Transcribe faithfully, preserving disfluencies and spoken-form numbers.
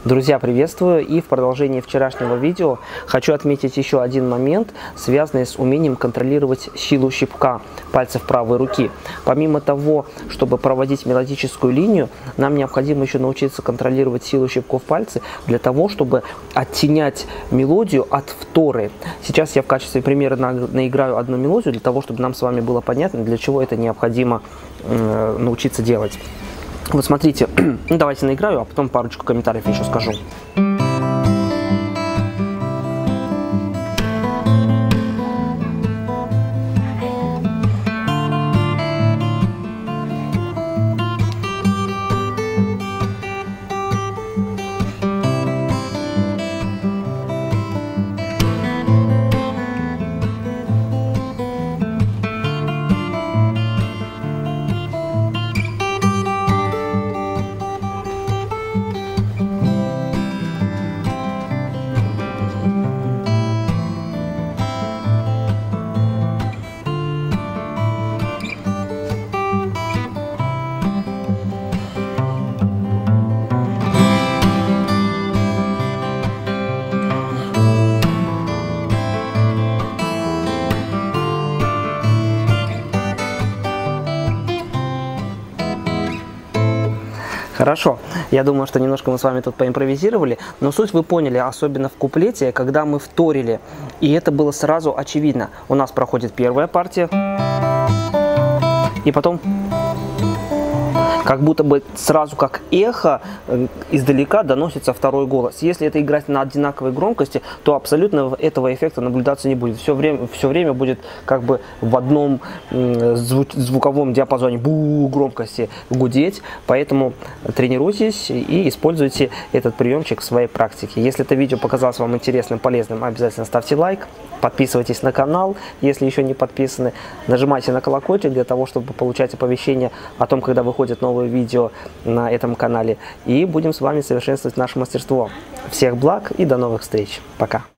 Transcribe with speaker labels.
Speaker 1: Друзья, приветствую! И в продолжении вчерашнего видео хочу отметить еще один момент, связанный с умением контролировать силу щипка пальцев правой руки. Помимо того, чтобы проводить мелодическую линию, нам необходимо еще научиться контролировать силу щипков пальцев для того, чтобы оттенять мелодию от второй. Сейчас я в качестве примера на, наиграю одну мелодию, для того, чтобы нам с вами было понятно, для чего это необходимо э, научиться делать. Вот смотрите, ну, давайте наиграю, а потом парочку комментариев еще скажу. Хорошо, я думаю, что немножко мы с вами тут поимпровизировали, но суть вы поняли, особенно в куплете, когда мы вторили, и это было сразу очевидно. У нас проходит первая партия, и потом как будто бы сразу как эхо издалека доносится второй голос. Если это играть на одинаковой громкости, то абсолютно этого эффекта наблюдаться не будет. Все время, все время будет как бы в одном звук, звуковом диапазоне бу громкости гудеть. Поэтому тренируйтесь и используйте этот приемчик в своей практике. Если это видео показалось вам интересным, полезным, обязательно ставьте лайк. Подписывайтесь на канал, если еще не подписаны. Нажимайте на колокольчик для того, чтобы получать оповещения о том, когда выходят новые видео на этом канале. И будем с вами совершенствовать наше мастерство. Всех благ и до новых встреч. Пока.